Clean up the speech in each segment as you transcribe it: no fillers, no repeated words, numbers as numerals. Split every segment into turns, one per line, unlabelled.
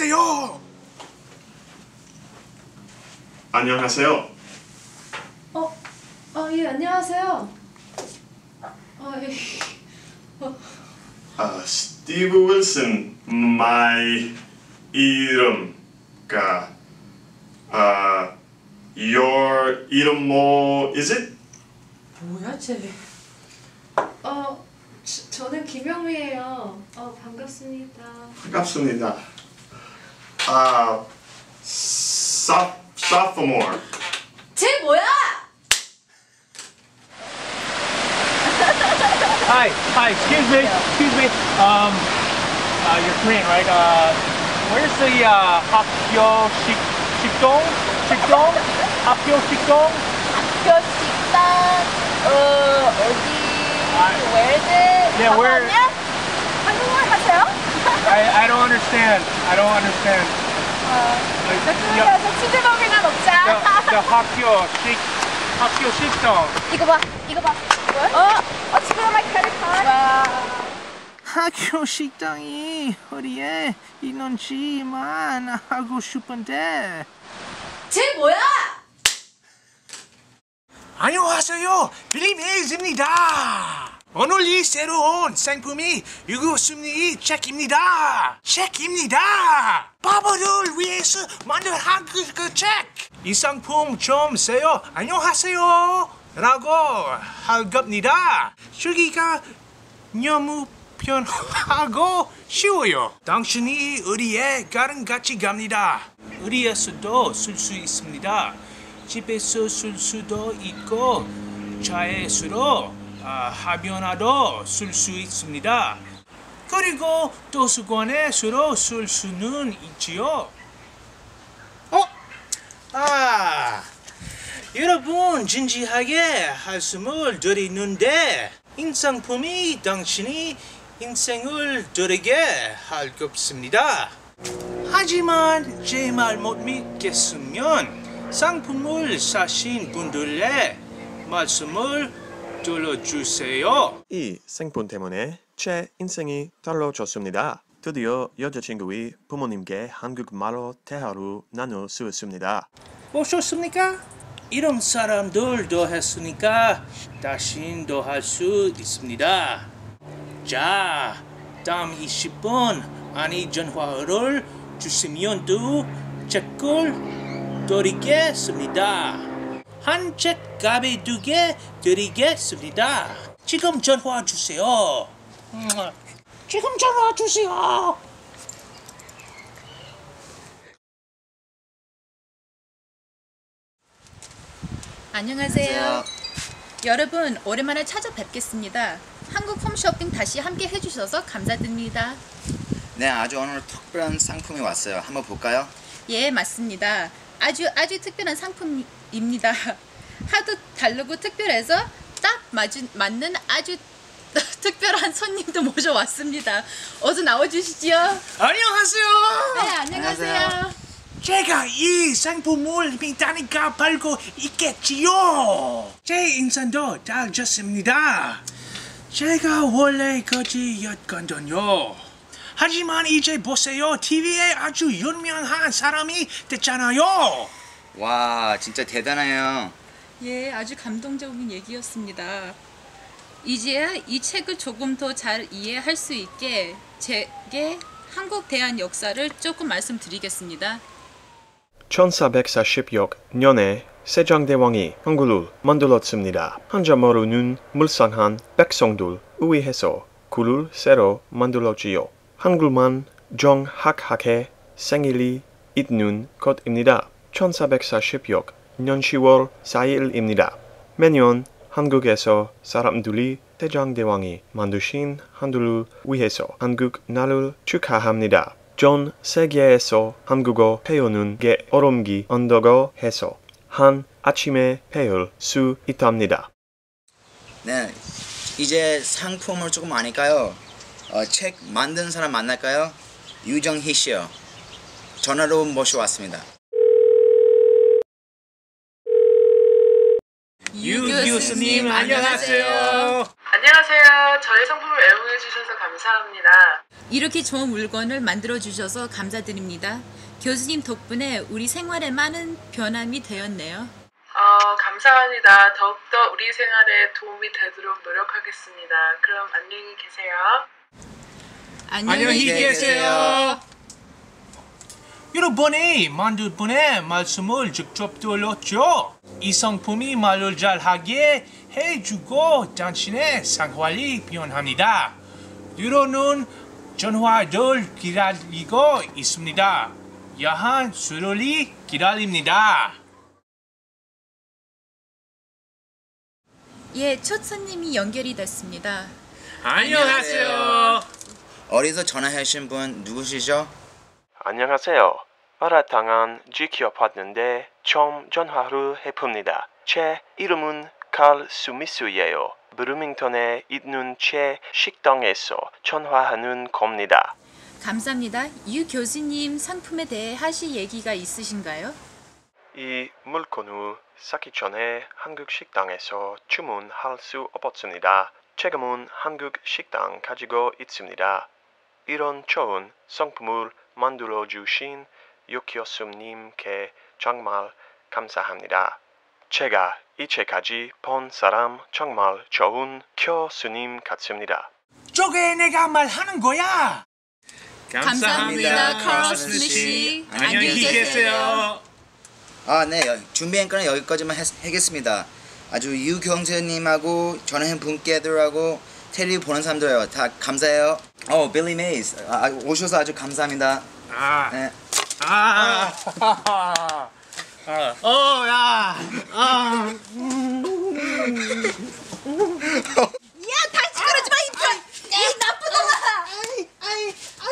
안녕하세요. 안녕하세요.
예, 안녕하세요.
스티브 윌슨, my 이름가, your 이름 뭐 is it?
뭐야 쟤?
저는 김영미예요. 반갑습니다.
반갑습니다. sophomore.
쟤 뭐야?
Hi, excuse me. You're Korean, right? Where's the 학교 식당? 학교 식당?
학교 식당 어디? Where is it?
Yeah, where?
한국말 하세요?
I don't understand.
그래서 치즈버거나 먹자.
The 학교 식당.
이거 봐. 지금 my credit card.
학교 식당이 어디에 있는지만 알고 싶은데.
쟤 뭐야?
안녕하세요, 빌리메이즈입니다. 오늘 이 새로운 상품이 유교 심리 책입니다. 바보를 위해서 만든 한글 책. 이 상품 좀 세요. 안녕하세요 라고 할 겁니다. 쓰기가 너무 편하고 쉬워요. 당신이 어디에 가든 같이 갑니다. 어디에서도 쓸 수 있습니다. 집에서 쓸 수도 있고 차에서도 하변화도 쓸 수 있습니다. 그리고 도서관에서도 쓸 수는 있지요. 여러분 진지하게 말씀을 드리는데 이 상품이 당신이 인생을 다르게 할 겁니다. 하지만 제 말 못 믿겠으면 상품을 사신 분들의 말씀을 들어주세요.
이 상품 때문에 제 인생이 달라졌습니다. 드디어 여자친구의 부모님께 한국말로 대화로 나눌 수 있습니다.
보셨습니까? 이런 사람들도 했으니까 당신도 할 수 있습니다. 자, 다음 20분 안에 전화를 주시면 또 책을 드리겠습니다. 한 책 값에 2개 드리겠습니다. 지금 전화 주세요.
안녕하세요. 여러분 오랜만에 찾아뵙겠습니다. 한국 홈쇼핑 다시 함께 해주셔서 감사드립니다.
네, 아주 오늘 특별한 상품이 왔어요. 한번 볼까요?
예, 맞습니다. 아주 특별한 상품입니다. 하도 다르고 특별해서 딱 맞는 아주 특별한 손님도 모셔왔습니다. 어서 나와주시지요.
안녕하세요.
네, 안녕하세요.
제가 이 상품을 믿다니까 팔고 있겠지요. 제 인상도 달랐습니다. 제가 원래 거지였거든요. 하지만 이제 보세요. TV에 아주 유명한 사람이 됐잖아요.
와, 진짜 대단해요.
예, 아주 감동적인 얘기였습니다. 이제야 이 책을 조금 더 잘 이해할 수 있게 제게 한국 대한 역사를 조금 말씀드리겠습니다.
1446년에 세종대왕이 한국을 만들었습니다. 한자 모르는 불쌍한 백성들 위해서 굴을 새로 만들었지요. 한글만 정확하게 생일이 있는 것입니다. 1446년 10월 4일입니다. 매년 한국에서 사람들이 세종대왕이 만드신 한글을 위해서 한국날을 축하합니다. 전 세계에서 한국어 배우는 게 어렵기 한다고 해서 한 아침에 배울 수 있답니다.
네, 이제 상품을 조금 아니까요. 책 만든 사람 만날까요? 유정희 씨요. 전화로 모셔왔습니다.
유 교수님 안녕하세요.
안녕하세요. 저희 상품을 애용해 주셔서 감사합니다.
이렇게 좋은 물건을 만들어 주셔서 감사드립니다. 교수님 덕분에 우리 생활에 많은 변함이 되었네요.
감사합니다. 더욱더 우리 생활에 도움이 되도록 노력하겠습니다. 그럼 안녕히 계세요.
안녕히 계세요.
여러분이 만들 분의 말씀을 직접 들었죠? 이 상품이 말을 잘하게 해주고 당신의 생활이 변합니다. 때로는 전화를 기다리고 있습니다. 야한 수요일이 기다립니다.
예, 첫 손님이 연결이 됐습니다.
안녕하세요.
어디서 전화하신 분 누구시죠?
안녕하세요. 마라탕은 지켜봤는데 처음 전화를 해봅니다. 제 이름은 칼 스미스예요. 브루밍턴에 있는 제 식당에서 전화하는 겁니다.
감사합니다. 유 교수님 상품에 대해 하실 얘기가 있으신가요?
이 물건을 사기 전에 한국 식당에서 주문할 수 없었습니다. 지금은 한국 식당 가지고 있습니다. 이런 좋은 상품을 만들어주신 유 교수님께 정말 감사합니다. 제가 이제까지 본 사람 정말 좋은 교수님 같습니다.
저게 내가 말하는 거야.
감사합니다, 칼 스미스. 안녕히 계세요.
네. 준비한 거는 여기까지만 하겠습니다. 아주 유 교수님하고 전화한 분께들하고 텔레비 보는 사람들요. 다 감사해요. 빌리 메이스. 오셔서 아주 감사합니다. 네.
다시 그러지 마, 이 나쁜 놈아!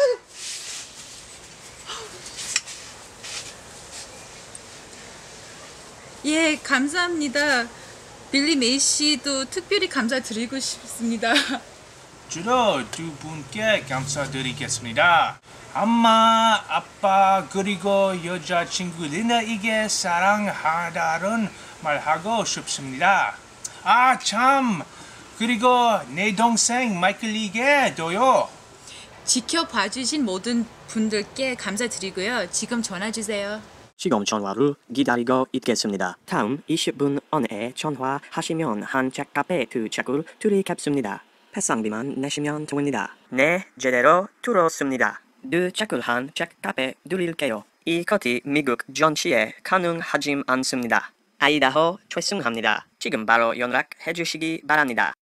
예, 감사합니다. 빌리 메이 씨도 특별히 감사드리고 싶습니다.
주로 두 분께 감사드리겠습니다. 엄마, 아빠 그리고 여자친구 리나에게 사랑하다는 말하고 싶습니다. 참, 그리고 내 동생 마이클에게도요.
지켜봐주신 모든 분들께 감사드리고요. 지금 전화 주세요.
지금 전화를 기다리고 있겠습니다. 다음 20분 안에 전화하시면 한 책값에 두 책을 드리겠습니다. 배상비만 내시면 됩니다. 네, 제대로 들었습니다. 두 책을 한 책값에 드릴게요. 이 것이 미국 전시에 가능하지 않습니다. 아이다호 죄송합니다. 지금 바로 연락해 주시기 바랍니다.